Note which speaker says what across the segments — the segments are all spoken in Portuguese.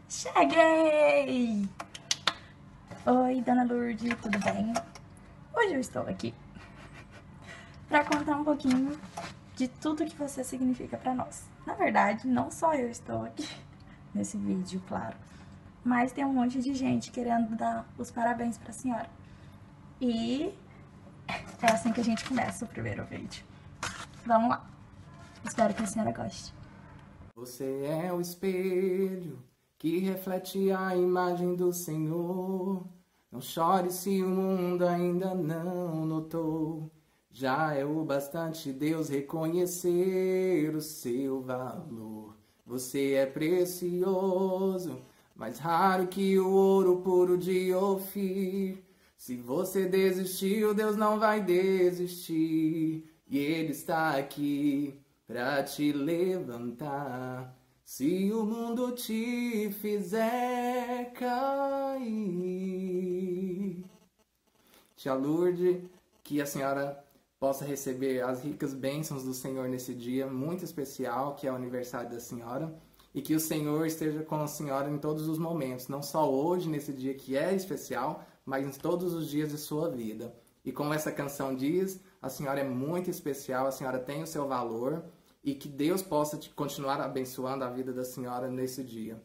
Speaker 1: Cheguei! Oi, Dona Lourdes, tudo bem? Hoje eu estou aqui para contar um pouquinho de tudo que você significa para nós. Na verdade, não só eu estou aqui nesse vídeo, claro, mas tem um monte de gente querendo dar os parabéns para a senhora. E é assim que a gente começa o primeiro vídeo. Vamos lá. Espero que a senhora goste.
Speaker 2: Você é o espelho que reflete a imagem do Senhor. Não chore se o mundo ainda não notou. Já é o bastante Deus reconhecer o seu valor. Você é precioso, mais raro que o ouro puro de Ofir. Se você desistiu, Deus não vai desistir. E Ele está aqui pra te levantar. Se o mundo te fizer cair. Tia Lourdes, que a senhora possa receber as ricas bênçãos do Senhor nesse dia muito especial, que é o aniversário da senhora, e que o Senhor esteja com a senhora em todos os momentos, não só hoje, nesse dia que é especial, mas em todos os dias de sua vida. E como essa canção diz, a senhora é muito especial, a senhora tem o seu valor, e que Deus possa continuar abençoando a vida da senhora nesse dia.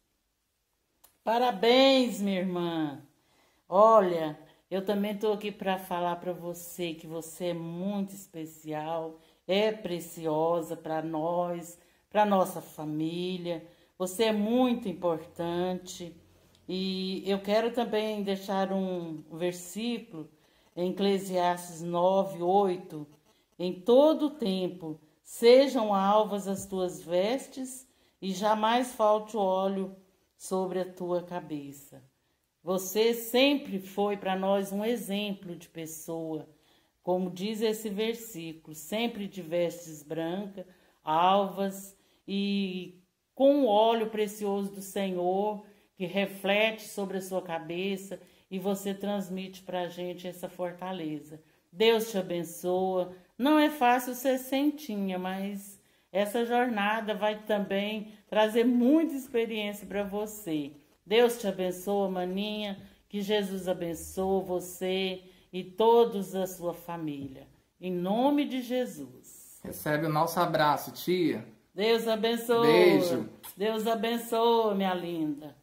Speaker 3: Parabéns, minha irmã. Olha, eu também estou aqui para falar para você que você é muito especial, é preciosa para nós, para nossa família. Você é muito importante. E eu quero também deixar um versículo em Eclesiastes 9:8. Em todo tempo sejam alvas as tuas vestes e jamais falte óleo sobre a tua cabeça. Você sempre foi para nós um exemplo de pessoa, como diz esse versículo, sempre de vestes brancas, alvas e com o óleo precioso do Senhor que reflete sobre a sua cabeça e você transmite para a gente essa fortaleza. Deus te abençoa. Não é fácil ser sentinha, mas essa jornada vai também trazer muita experiência para você. Deus te abençoa, maninha, que Jesus abençoe você e todos da sua família. Em nome de Jesus.
Speaker 2: Recebe o nosso abraço, tia.
Speaker 3: Deus abençoe.
Speaker 2: Beijo.
Speaker 3: Deus abençoe, minha linda.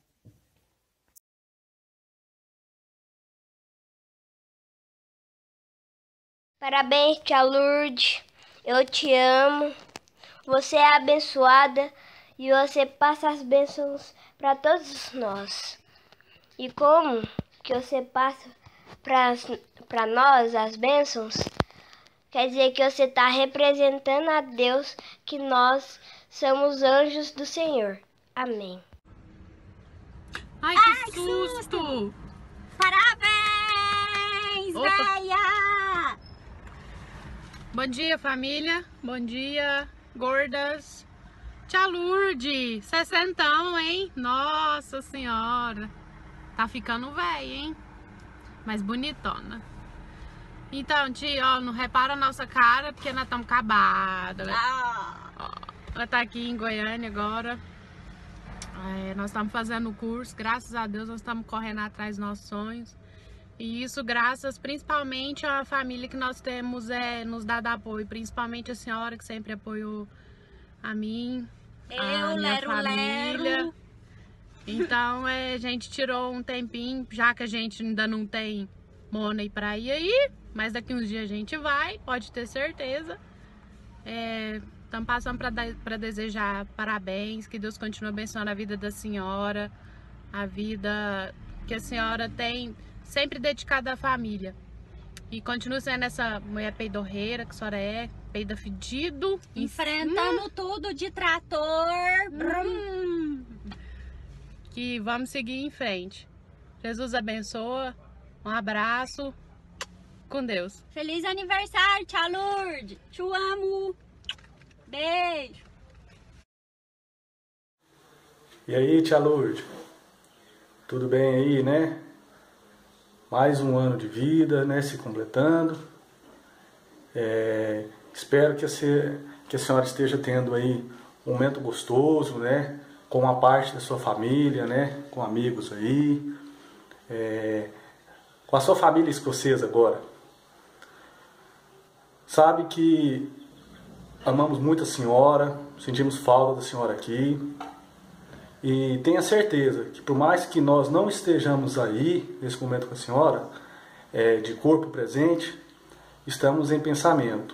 Speaker 4: Parabéns, tia Lourdes. Eu te amo. Você é abençoada e você passa as bênçãos para todos nós. E como que você passa para nós as bênçãos, quer dizer que você está representando a Deus, que nós somos anjos do Senhor. Amém.
Speaker 5: Ai, que susto! Parabéns, véia! Bom dia, família. Bom dia, gordas. Tia Lourdes, 60, hein? Nossa Senhora. Tá ficando velha, hein? Mas bonitona. Então, tia, ó, não repara a nossa cara, porque nós estamos acabadas. Ela tá aqui em Goiânia agora. Nós estamos fazendo o curso, graças a Deus nós estamos correndo atrás dos nossos sonhos. E isso graças principalmente à família que nós temos nos dado apoio, principalmente a senhora que sempre apoiou a mim, a minha família. Então a gente tirou um tempinho, já que a gente ainda não tem money para ir aí, mas daqui uns dias a gente vai, pode ter certeza. Estamos passando para desejar parabéns, que Deus continue abençoando a vida da senhora, a vida que a senhora tem sempre dedicada à família. E continue sendo essa mulher peidorreira que a senhora é, peida fedido.
Speaker 6: Enfrentando tudo de trator.
Speaker 5: Que vamos seguir em frente. Jesus abençoa, um abraço, com Deus.
Speaker 6: Feliz aniversário, tia Lourdes. Te amo. Beijo.
Speaker 7: E aí, tia Lourdes? Tudo bem aí, né? Mais um ano de vida, né? Se completando. Espero que a senhora esteja tendo aí um momento gostoso, né? com uma parte da sua família, né? Com amigos aí, com a sua família escocesa agora. Sabe que amamos muito a senhora, sentimos falta da senhora aqui. E tenha certeza que por mais que nós não estejamos aí, nesse momento com a senhora, de corpo presente, estamos em pensamento.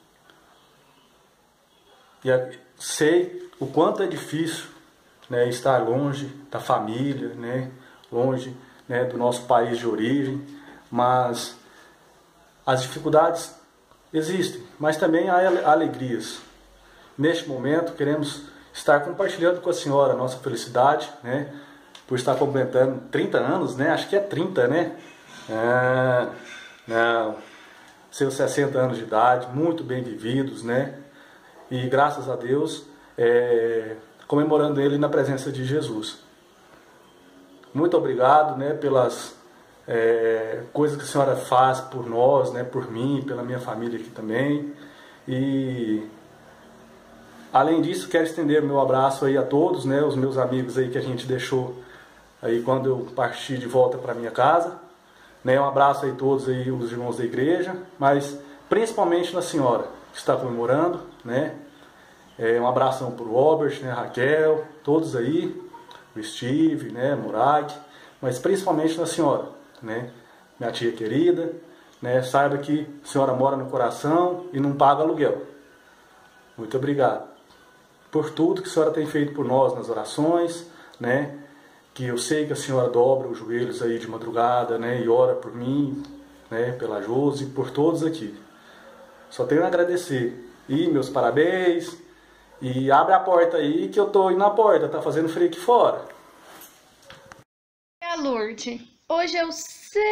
Speaker 7: E sei o quanto é difícil, né, estar longe da família, né, longe, né, do nosso país de origem, mas as dificuldades existem, mas também há alegrias. Neste momento queremos estar compartilhando com a senhora a nossa felicidade, né, por estar completando 30 anos, né, acho que é 30, né, não, seus 60 anos de idade, muito bem vividos, né, e graças a Deus, comemorando ele na presença de Jesus. Muito obrigado, né, pelas coisas que a senhora faz por nós, né, por mim, pela minha família aqui também. E além disso, quero estender meu abraço aí a todos, né, os meus amigos aí que a gente deixou aí quando eu parti de volta para minha casa, né, um abraço aí a todos aí os irmãos da igreja, mas principalmente na senhora que está comemorando, né, um abração para o Robert, né, Raquel, todos aí, o Steve, né, Murag, mas principalmente na senhora, né, minha tia querida, né, saiba que a senhora mora no coração e não paga aluguel. Muito obrigado por tudo que a senhora tem feito por nós nas orações, né, que eu sei que a senhora dobra os joelhos aí de madrugada, né, e ora por mim, né, pela Josi, por todos aqui. Só tenho a agradecer. E meus parabéns. E abre a porta aí que eu tô indo na porta, tá fazendo frio aqui fora.
Speaker 8: Lourdes, hoje é o seu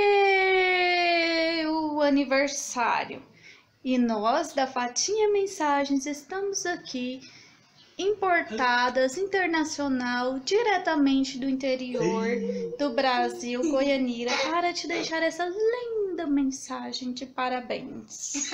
Speaker 8: aniversário. E nós, da Fatinha Mensagens, estamos aqui, importadas, internacional, diretamente do interior do Brasil, Goianira, para te deixar essa linda mensagem de parabéns.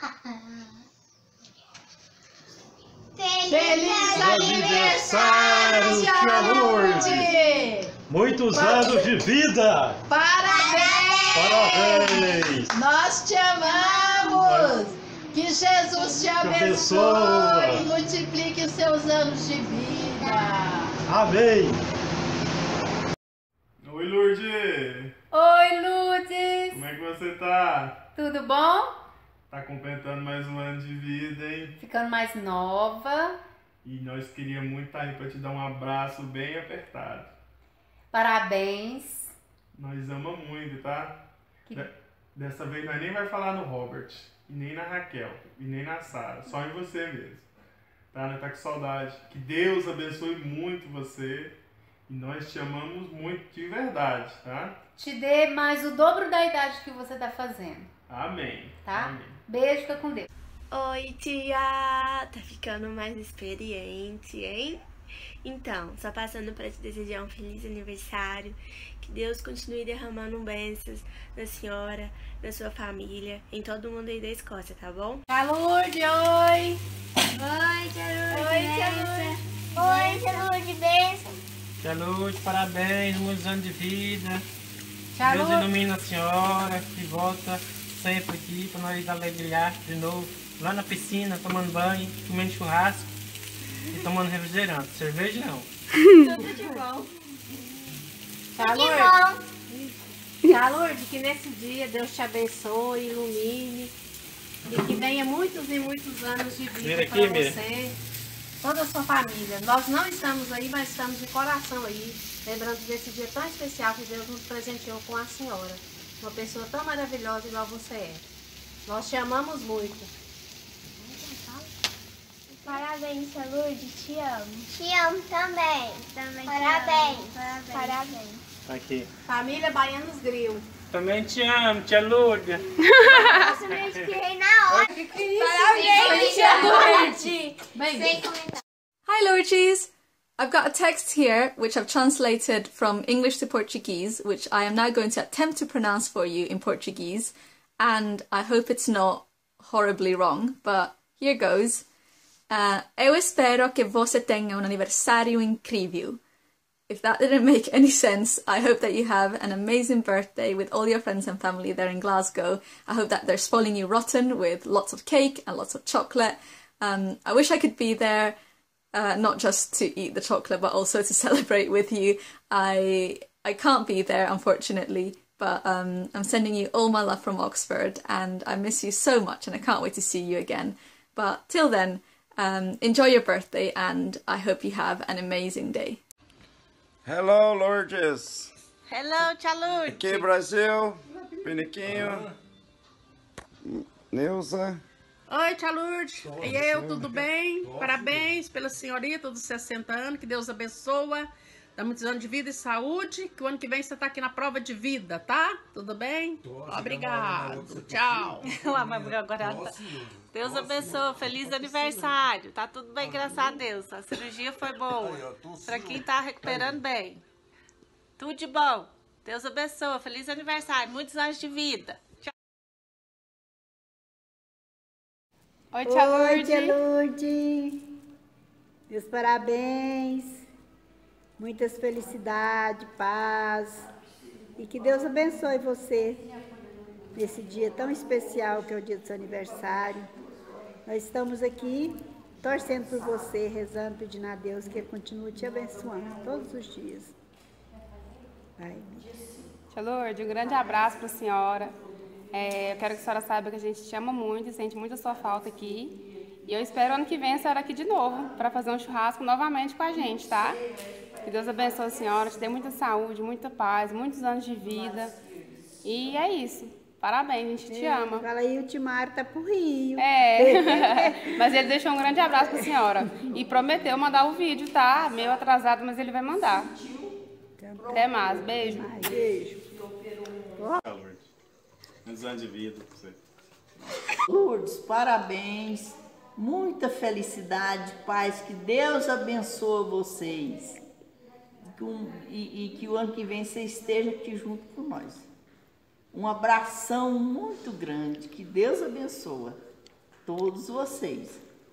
Speaker 9: Feliz aniversário, tia Lourdes! Muitos anos de vida!
Speaker 10: Parabéns!
Speaker 9: Parabéns!
Speaker 10: Nós te amamos! Que Jesus te abençoe e multiplique os seus anos de vida!
Speaker 9: Amém!
Speaker 11: Oi, Lourdes!
Speaker 5: Oi, Lourdes!
Speaker 11: Como é que você tá?
Speaker 5: Tudo bom?
Speaker 11: Tá completando mais um ano de vida, hein?
Speaker 5: Ficando mais nova.
Speaker 11: E nós queríamos muito estar aí pra te dar um abraço bem apertado.
Speaker 5: Parabéns.
Speaker 11: Nós amamos muito, tá? Dessa vez nós nem vai falar no Robert, e nem na Raquel, e nem na Sara, só em você mesmo. Tá? Nós tá com saudade. Que Deus abençoe muito você. E nós te amamos muito de verdade, tá?
Speaker 5: Te dê mais o dobro da idade que você tá fazendo.
Speaker 11: Amém.
Speaker 5: Tá?
Speaker 11: Amém.
Speaker 5: Beijo, fica com Deus.
Speaker 12: Oi, tia! Tá ficando mais experiente, hein? Então, só passando pra te desejar um feliz aniversário. Que Deus continue derramando bênçãos na senhora, na sua família, em todo mundo aí da Escócia, tá bom?
Speaker 5: Tia Lourdes, oi!
Speaker 4: Oi, tia Lourdes.
Speaker 12: Oi, tia Lourdes.
Speaker 4: Oi, tia Lourdes, beijo.
Speaker 13: Tia Lourdes, parabéns, muitos anos de vida.
Speaker 5: Tia
Speaker 13: Deus
Speaker 5: Lourdes.
Speaker 13: ilumina a senhora, que volta sempre aqui para nós alegriar de novo. Lá na piscina, tomando banho, comendo churrasco e tomando refrigerante. Cerveja não.
Speaker 5: Tudo de bom. Tia Lourdes. Tia Lourdes, que nesse dia Deus te abençoe, ilumine e que venha muitos e muitos anos de vida para você, toda a sua família. Nós não estamos aí, mas estamos de coração aí, lembrando desse dia tão especial que Deus nos presenteou com a senhora. Uma pessoa tão maravilhosa igual você é. Nós te amamos muito.
Speaker 4: Parabéns, tia Lourdes, te amo.
Speaker 12: Te amo também.
Speaker 4: Parabéns.
Speaker 12: Parabéns.
Speaker 13: Aqui.
Speaker 5: Família Baianos Grill.
Speaker 13: Também te amo, tia Lourdes.
Speaker 12: Nossa, eu me inspirei na hora.
Speaker 4: Parabéns, tia Lourdes.
Speaker 5: Bem,
Speaker 14: Hi Lourdes! I've got a text here which I've translated from English to Portuguese, which I am now going to attempt to pronounce for you in Portuguese, and I hope it's not horribly wrong, but here goes. Eu espero que você tenha aniversário incrível. If that didn't make any sense, I hope that you have an amazing birthday with all your friends and family there in Glasgow. I hope that they're spoiling you rotten with lots of cake and lots of chocolate. I wish I could be there, not just to eat the chocolate, but also to celebrate with you. I can't be there, unfortunately, but I'm sending you all my love from Oxford, and I miss you so much, and I can't wait to see you again. But till then, enjoy your birthday, and I hope you have an amazing day.
Speaker 15: Hello, Lourdes.
Speaker 3: Hello, tia Lourdes.
Speaker 15: Aqui, Brasil. Piniquinho. Neuza.
Speaker 5: Oi, tia Lourdes. E eu, tudo bem? Parabéns pela senhorita dos 60 anos. Que Deus abençoa. Dá muitos anos de vida e saúde. Que o ano que vem você tá aqui na prova de vida, tá? Tudo bem? Obrigado. Tchau.
Speaker 3: Agora Deus abençoe. Feliz aniversário. Tá tudo bem, graças a Deus. A cirurgia foi boa. Pra quem tá recuperando bem. Tudo de bom. Deus abençoe. Feliz aniversário. Muitos anos de vida. Tchau.
Speaker 16: Oi, tia Lourdes. Oi, tia Lourdes. Meus parabéns. Muitas felicidades, paz. E que Deus abençoe você nesse dia tão especial que é o dia do seu aniversário. Nós estamos aqui torcendo por você, rezando, pedindo a Deus que Ele continue te abençoando todos os dias. Vai.
Speaker 17: Tia Lourdes, um grande abraço para a senhora. Eu quero que a senhora saiba que a gente te ama muito e sente muito a sua falta aqui. E eu espero ano que vem a senhora aqui de novo, para fazer um churrasco novamente com a gente, tá? Que Deus abençoe a senhora, te dê muita saúde, muita paz, muitos anos de vida. E é isso. Parabéns, a gente te ama.
Speaker 16: Fala aí, o Timário tá pro Rio.
Speaker 17: Mas ele deixou um grande abraço pra senhora. E prometeu mandar o vídeo, tá? Meio atrasado, mas ele vai mandar. Até mais. Beijo.
Speaker 16: Beijo.
Speaker 15: Muitos anos de vida pra você.
Speaker 18: Lourdes, parabéns. Muita felicidade, paz. Que Deus abençoe vocês. E que o ano que vem você esteja aqui junto com nós. Um abração muito grande. Que Deus abençoe todos vocês.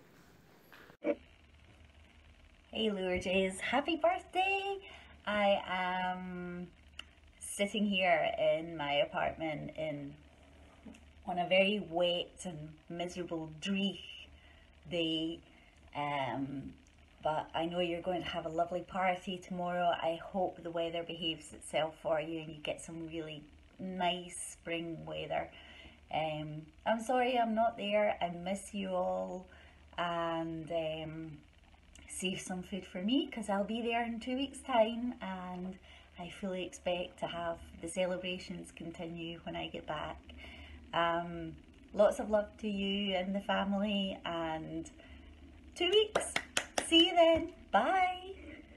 Speaker 19: Hey Lourdes, happy birthday! I am sitting here in my apartment on a very wet and miserable Dreich day, but I know you're going to have a lovely party tomorrow. I hope the weather behaves itself for you and you get some really nice spring weather. I'm sorry I'm not there. I miss you all, and save some food for me because I'll be there in 2 weeks' time, and I fully expect to have the celebrations continue when I get back. Lots of love to you and the family, and 2 weeks. See you then. Bye.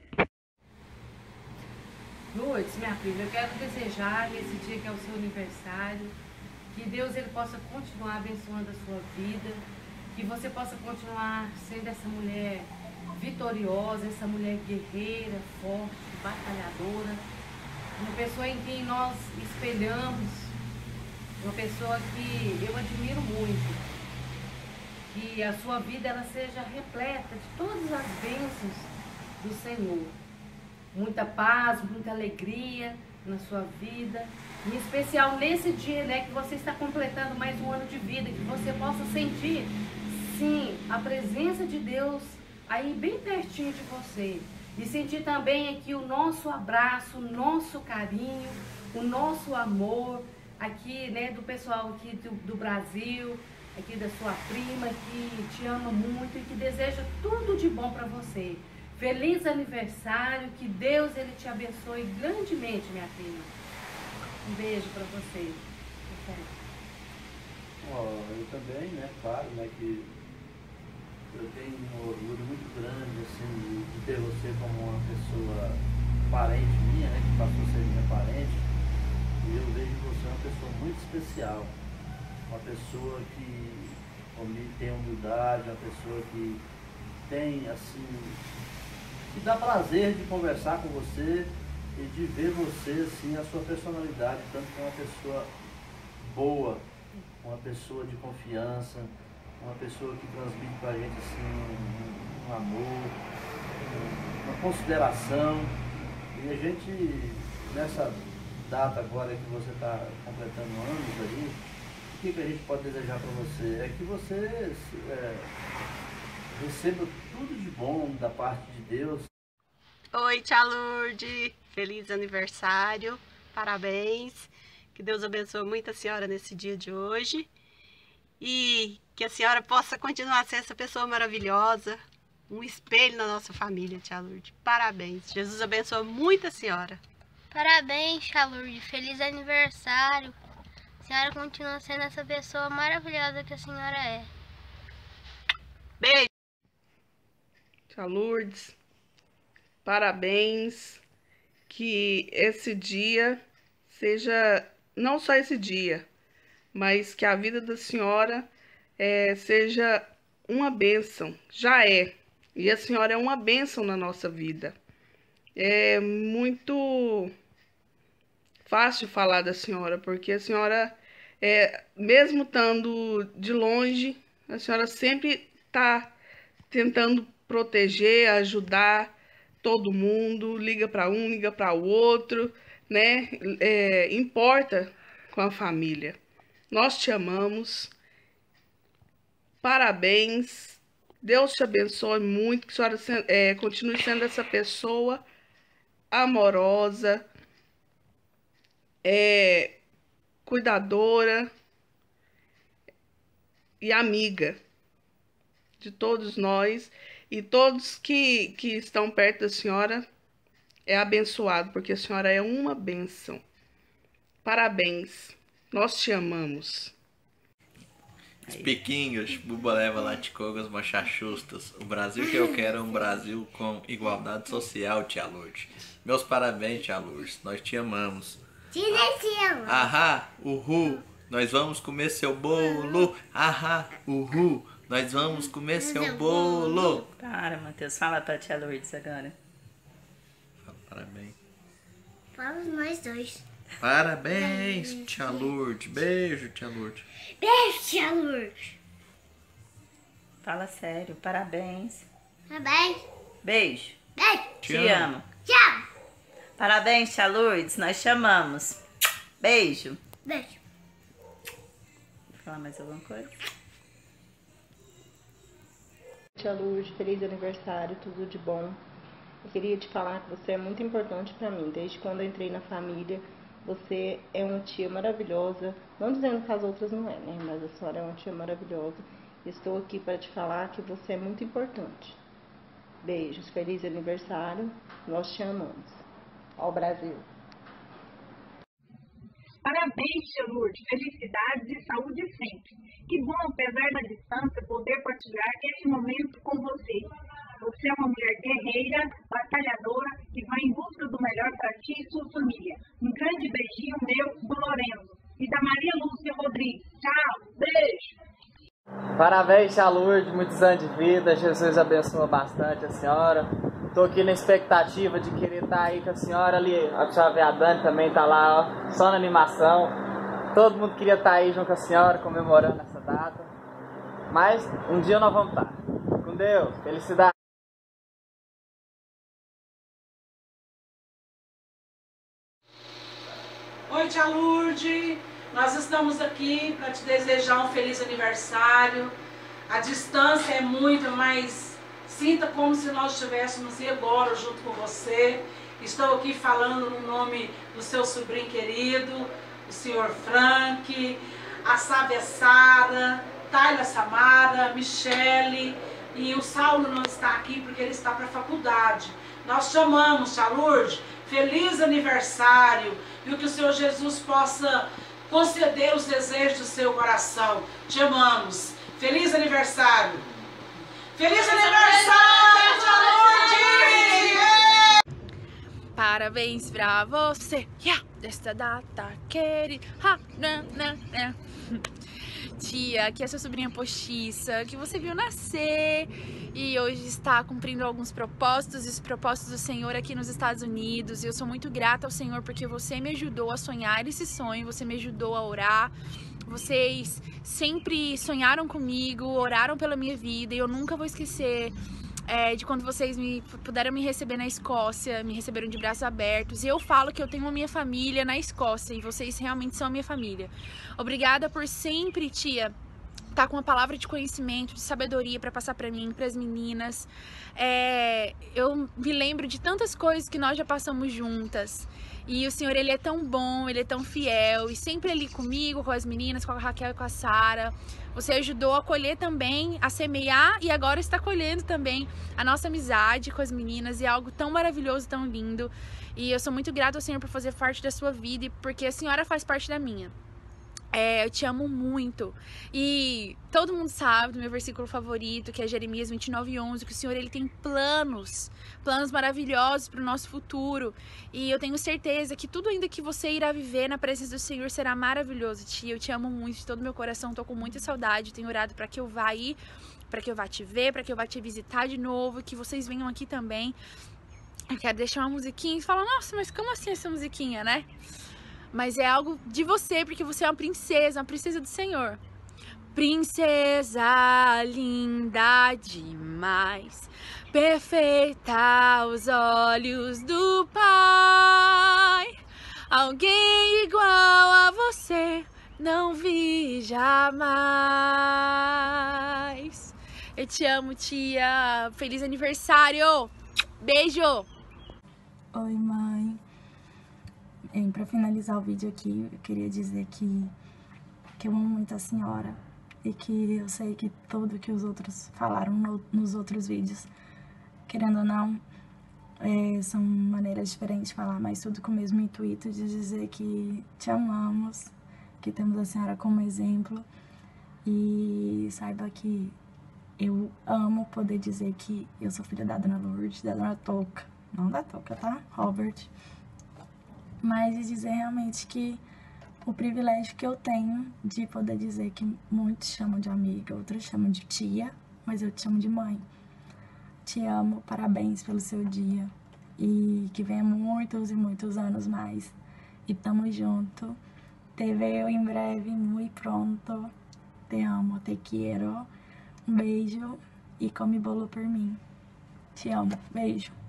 Speaker 3: Lourdes, minha filha, eu quero desejar nesse dia que é o seu aniversário, que Deus ele possa continuar abençoando a sua vida, que você possa continuar sendo essa mulher vitoriosa, essa mulher guerreira, forte, batalhadora, uma pessoa em quem nós espelhamos, uma pessoa que eu admiro muito, que a sua vida ela seja repleta de todas as bênçãos do Senhor. Muita paz, muita alegria na sua vida, em especial nesse dia, né, que você está completando mais um ano de vida, que você possa sentir, sim, a presença de Deus aí bem pertinho de você, e sentir também aqui o nosso abraço, o nosso carinho, o nosso amor, aqui, né, do pessoal aqui do Brasil, aqui da sua prima, que te ama muito e que deseja tudo de bom para você. Feliz aniversário, que Deus ele te abençoe grandemente, minha filha. Um beijo para você.
Speaker 20: Eu também, né, claro, né, que eu tenho um orgulho muito grande, assim, de ter você como uma pessoa parente minha, né, que passou a ser minha parente, e eu vejo você uma pessoa muito especial, uma pessoa que tem humildade, uma pessoa que tem, assim, que dá prazer de conversar com você e de ver você, assim, a sua personalidade, tanto que é uma pessoa boa, uma pessoa de confiança, uma pessoa que transmite pra gente assim, um amor, uma consideração. E a gente, nessa data agora que você está completando anos aí, o que a gente pode desejar para você? É que você receba tudo de bom da parte de Deus.
Speaker 21: Oi, tia Lourdes, feliz aniversário, parabéns, que Deus abençoe muito a senhora nesse dia de hoje e que a senhora possa continuar a ser essa pessoa maravilhosa, um espelho na nossa família, tia Lourdes. Parabéns, Jesus abençoe muito a senhora.
Speaker 22: Parabéns, tia Lourdes, feliz aniversário, a senhora continua sendo essa pessoa maravilhosa que a senhora é.
Speaker 21: Beijo!
Speaker 23: Tia Lourdes, parabéns, que esse dia seja, não só esse dia, mas que a vida da senhora seja uma bênção, já é, e a senhora é uma bênção na nossa vida. É muito fácil falar da senhora, porque a senhora, mesmo estando de longe, a senhora sempre está tentando proteger, ajudar todo mundo, liga para um, liga para o outro, né? Importa com a família. Nós te amamos. Parabéns. Deus te abençoe muito, que a senhora continue sendo essa pessoa amorosa, cuidadora e amiga de todos nós. E todos que estão perto da senhora é abençoado, porque a senhora é uma bênção. Parabéns. Nós te amamos.
Speaker 24: Os piquinhos, buba leva laticogas, machachustas. O Brasil que eu quero é um Brasil com igualdade social, tia Lourdes. Meus parabéns, tia Lourdes. Nós te amamos.
Speaker 22: Te ama.
Speaker 24: Ahá, uhul. Nós vamos comer seu bolo. Ahá, uhul. Nós vamos comer seu bolo.
Speaker 25: Para, Matheus. Fala pra tia Lourdes agora.
Speaker 24: Fala parabéns.
Speaker 22: Fala nós dois.
Speaker 24: Parabéns, tia Lourdes. Beijo, tia Lourdes.
Speaker 22: Beijo, tia Lourdes.
Speaker 25: Fala sério. Parabéns.
Speaker 22: Parabéns.
Speaker 25: Beijo.
Speaker 22: Beijo.
Speaker 25: Te amo.
Speaker 22: Te amo.
Speaker 25: Parabéns, tia Lourdes. Nós te amamos. Beijo.
Speaker 22: Beijo.
Speaker 25: Vou falar mais alguma coisa?
Speaker 26: Tia Lourdes, feliz aniversário, tudo de bom. Eu queria te falar que você é muito importante para mim. Desde quando eu entrei na família, você é uma tia maravilhosa. Não dizendo que as outras não é, né? Mas a senhora é uma tia maravilhosa. Estou aqui para te falar que você é muito importante. Beijos, feliz aniversário. Nós te amamos. Ao Brasil.
Speaker 27: Parabéns, tia Lourdes. Felicidades e saúde sempre. Que bom, apesar da distância, poder partilhar esse momento com você. Você é uma mulher guerreira, batalhadora, que vai em busca do melhor para ti e sua família. Um grande beijinho meu do Lorenzo e da Maria Lúcia Rodrigues. Tchau, beijo.
Speaker 28: Parabéns, tia Lourdes, muitos anos de vida. Jesus abençoa bastante a senhora. Tô aqui na expectativa de querer estar aí com a senhora ali. A senhora vê a Dani também tá lá, ó, só na animação. Todo mundo queria estar aí junto com a senhora, comemorando essa data. Mas um dia nós vamos estar. Com Deus, felicidade.
Speaker 3: Oi, tia Lourdes. Nós estamos aqui para te desejar um feliz aniversário. A distância é muito, mas sinta como se nós estivéssemos agora junto com você. Estou aqui falando no nome do seu sobrinho querido, o senhor Frank, a Sábia Sara, Tayla Samara, Michele, e o Saulo não está aqui porque ele está para a faculdade. Nós te amamos, tia Lourdes. Feliz aniversário, e que o Senhor Jesus possa conceder os desejos do seu coração. Te amamos. Feliz aniversário. Feliz aniversário, tia Lourdes!
Speaker 29: Parabéns pra você, desta data querida. Tia, que é sua sobrinha postiça, que você viu nascer e hoje está cumprindo alguns propósitos, e os propósitos do Senhor aqui nos Estados Unidos. E eu sou muito grata ao Senhor porque você me ajudou a sonhar esse sonho, você me ajudou a orar, Vocês sempre sonharam comigo, oraram pela minha vida e eu nunca vou esquecer de quando vocês puderam me receber na Escócia, me receberam de braços abertos. E eu falo que eu tenho a minha família na Escócia e vocês realmente são a minha família. Obrigada por sempre, tia, tá com uma palavra de conhecimento, de sabedoria para passar para mim, para as meninas. Eu me lembro de tantas coisas que nós já passamos juntas. E o Senhor, Ele é tão bom, Ele é tão fiel. E sempre ali comigo, com as meninas, com a Raquel e com a Sara. Você ajudou a colher também, a semear e agora está colhendo também a nossa amizade com as meninas. E é algo tão maravilhoso, tão lindo. E eu sou muito grata ao Senhor por fazer parte da sua vida e porque a senhora faz parte da minha. Eu te amo muito. E todo mundo sabe do meu versículo favorito, que é Jeremias 29:11, que o Senhor, Ele tem planos maravilhosos para o nosso futuro. E eu tenho certeza que tudo ainda que você irá viver na presença do Senhor será maravilhoso, tia. Eu te amo muito de todo meu coração, tô com muita saudade, tenho orado para que eu vá aí, para que eu vá te ver, para que eu vá te visitar de novo, que vocês venham aqui também. Eu quero deixar uma musiquinha e falar, nossa, mas como assim essa musiquinha, né? Mas é algo de você, porque você é uma princesa do Senhor. Princesa linda demais, perfeita aos olhos do Pai. Alguém igual a você não vi jamais. Eu te amo, tia. Feliz aniversário. Beijo.
Speaker 1: Oi, mãe. Para finalizar o vídeo aqui, eu queria dizer que eu amo muito a senhora e que eu sei que tudo que os outros falaram nos outros vídeos, querendo ou não, são maneiras diferentes de falar, mas tudo com o mesmo intuito de dizer que te amamos, que temos a senhora como exemplo e saiba que eu amo poder dizer que eu sou filha da Dona Lourdes, da Dona Toca, não da Toca, tá? Robert. Mas de dizer realmente que o privilégio que eu tenho de poder dizer que muitos chamam de amiga, outros chamam de tia, mas eu te chamo de mãe. Te amo, parabéns pelo seu dia e que venha muitos e muitos anos mais. E tamo junto. Te veo em breve, muito pronto. Te amo, te quiero. Um beijo e come bolo por mim. Te amo, beijo.